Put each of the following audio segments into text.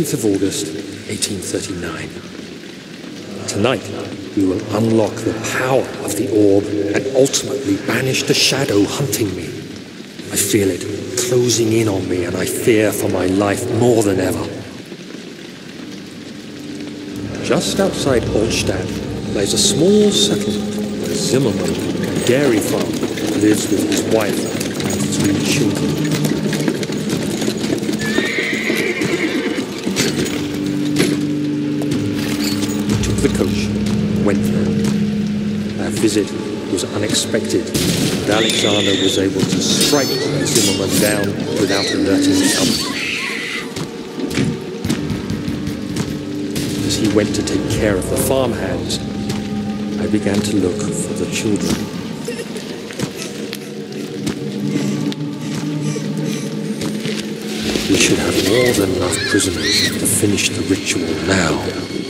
15th of August, 1839. Tonight, we will unlock the power of the orb and ultimately banish the shadow hunting me. I feel it closing in on me, and I fear for my life more than ever. Just outside Altstadt lies a small settlement where Zimmerman, a dairy farmer, lives with his wife and 3 children. We took the coach and went there. Our visit was unexpected, and Alexander was able to strike Zimmerman down without alerting the others. As he went to take care of the farmhands, I began to look for the children. We should have more than enough prisoners to finish the ritual now.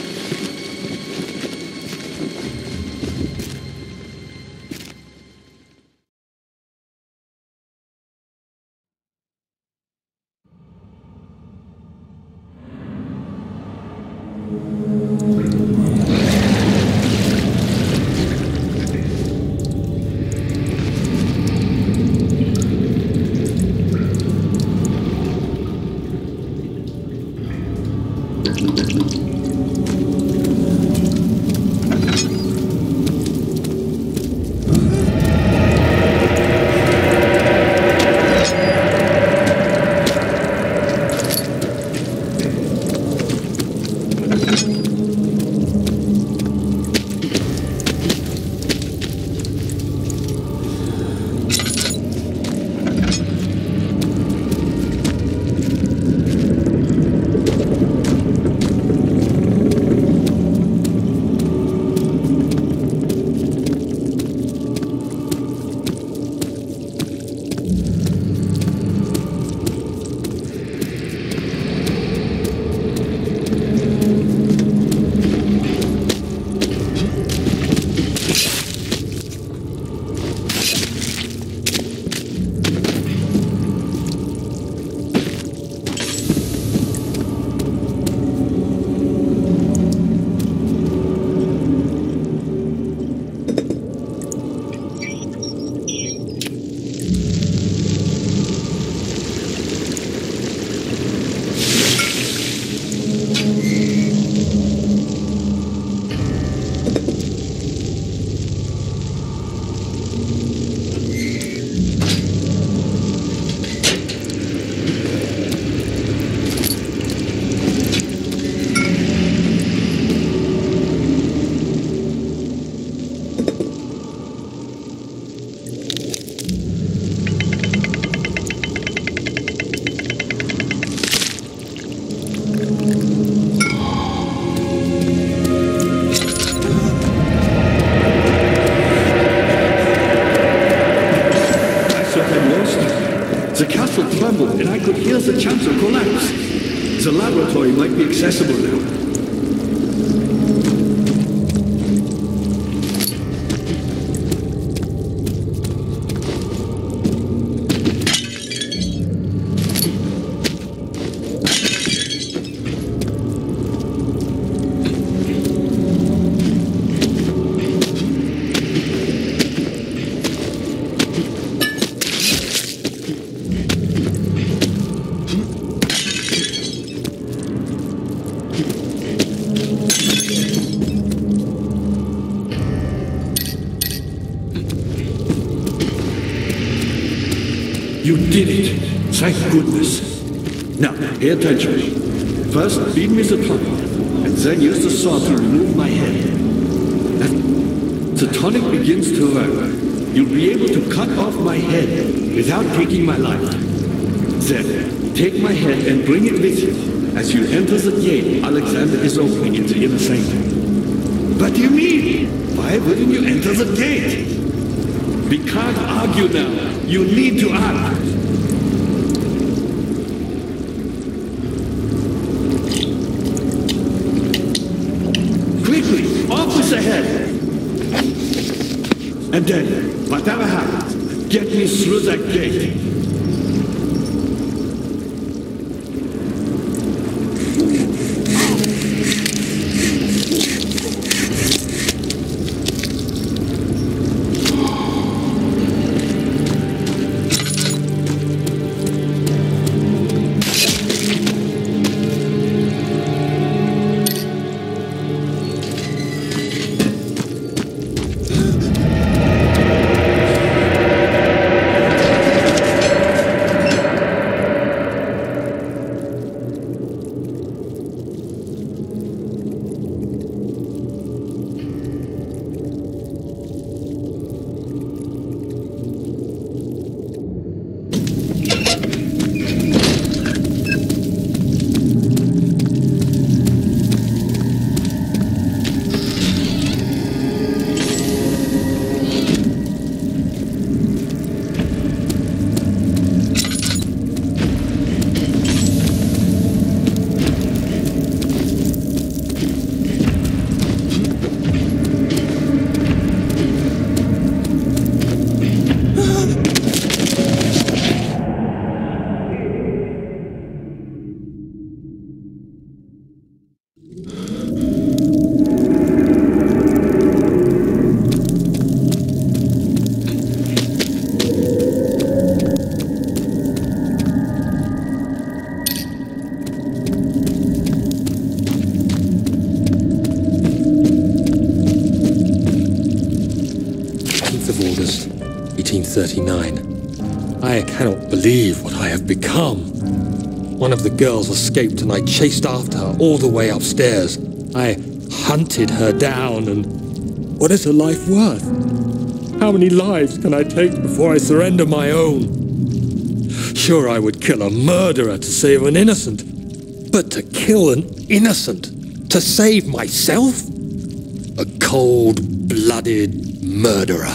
The castle trembled and I could hear the chancel collapse. The laboratory might be accessible now. You did it! Thank goodness! Now, pay attention. First, feed me the tonic, and then use the saw to remove my head. As the tonic begins to work, you'll be able to cut off my head without taking my life. Then, take my head and bring it with you. As you enter the gate, Alexander is opening in the inner sanctum. What do you mean? Why wouldn't you enter the gate? We can't argue now. You need to act. Quickly, off with the head. And then, whatever happens, get me through that gate. 1839. I cannot believe what I have become. One of the girls escaped and I chased after her all the way upstairs. I hunted her down, and what is her life worth? How many lives can I take before I surrender my own? Sure, I would kill a murderer to save an innocent, but to kill an innocent to save myself? A cold-blooded murderer.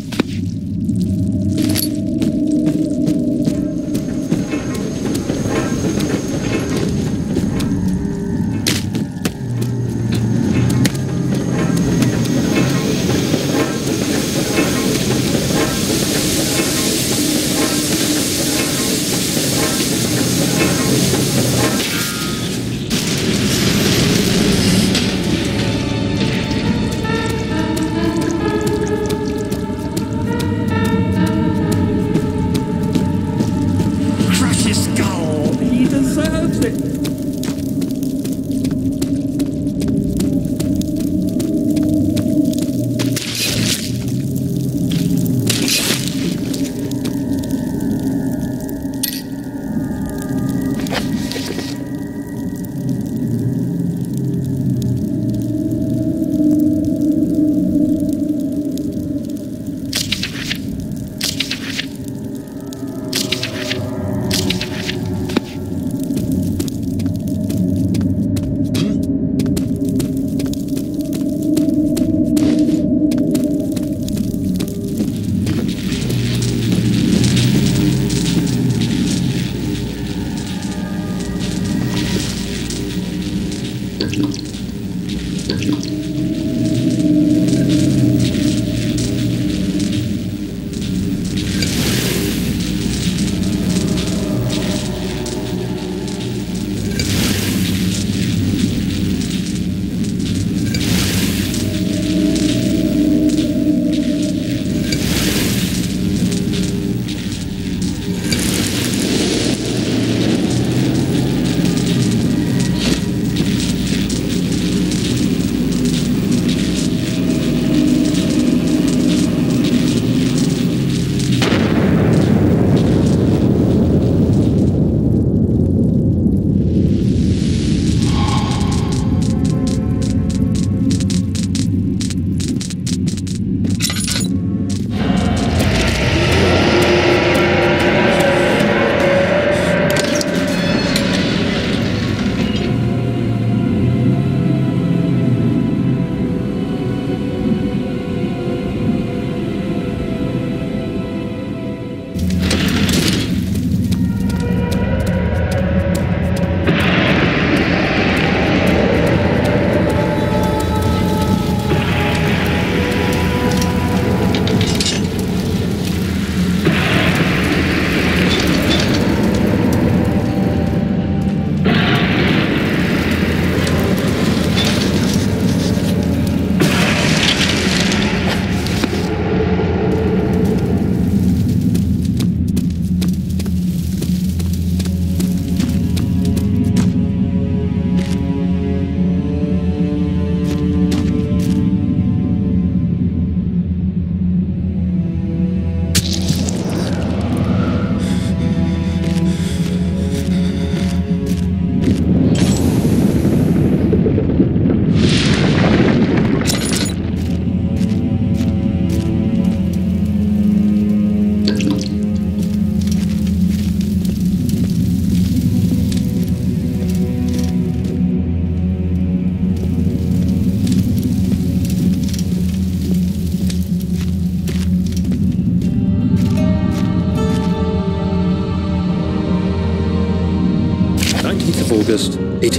August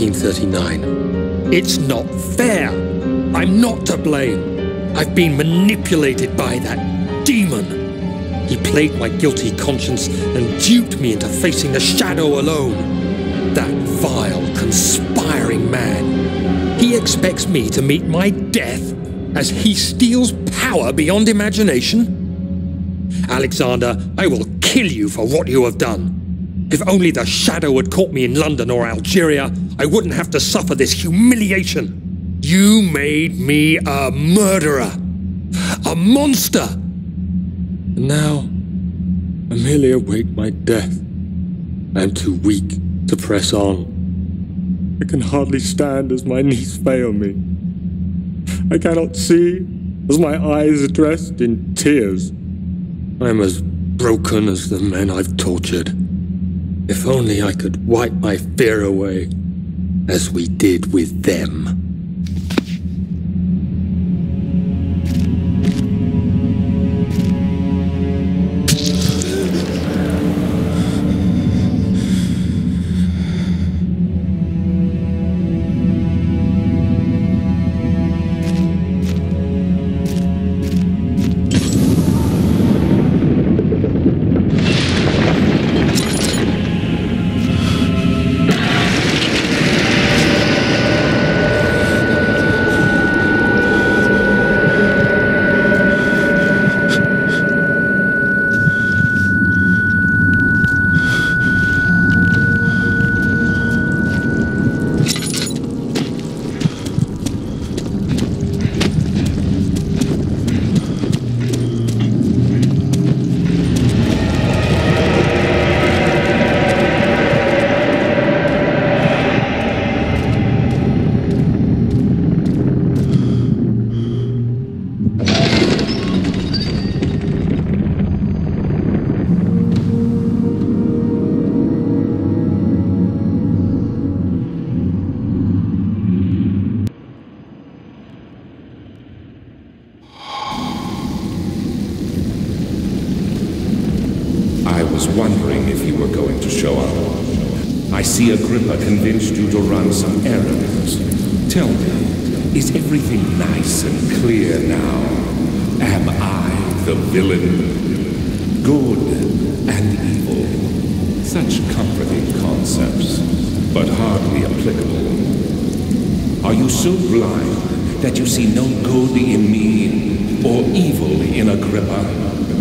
1839. It's not fair. I'm not to blame. I've been manipulated by that demon. He played my guilty conscience and duped me into facing the shadow alone. That vile, conspiring man. He expects me to meet my death as he steals power beyond imagination. Alexander, I will kill you for what you have done. If only the shadow had caught me in London or Algeria, I wouldn't have to suffer this humiliation. You made me a murderer. A monster. And now, I merely await my death. I am too weak to press on. I can hardly stand as my knees fail me. I cannot see as my eyes are dressed in tears. I am as broken as the men I've tortured. If only I could wipe my fear away, as we did with them. Wondering if you were going to show up. I see Agrippa convinced you to run some errands. Tell me, is everything nice and clear now? Am I the villain? Good and evil. Such comforting concepts, but hardly applicable. Are you so blind that you see no good in me or evil in Agrippa?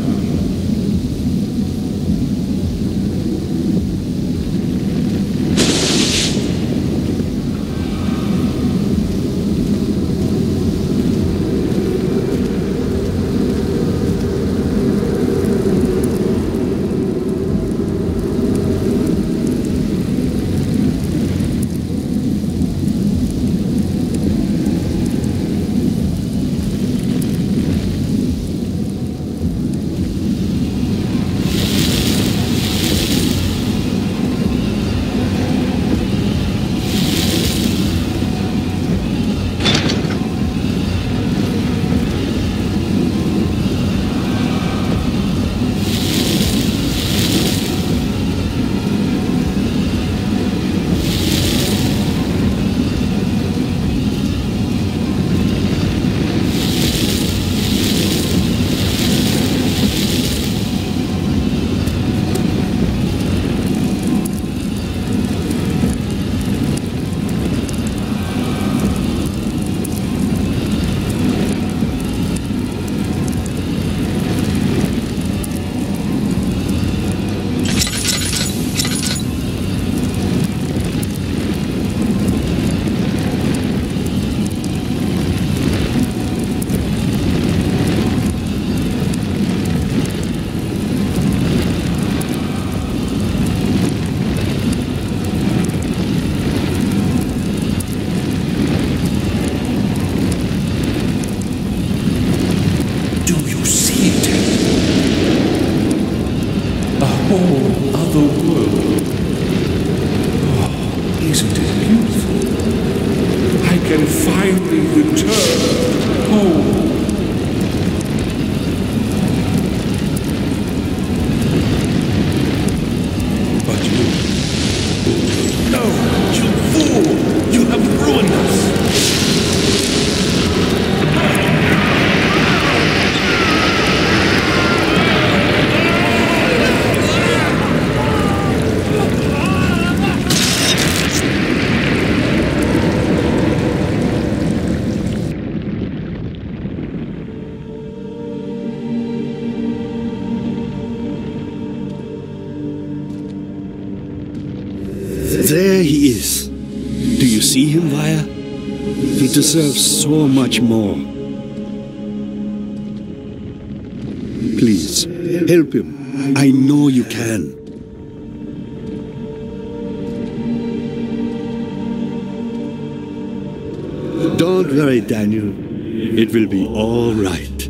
There he is. Do you see him, Vaya? He deserves so much more. Please, help him. I know you can. Don't worry, Daniel. It will be all right.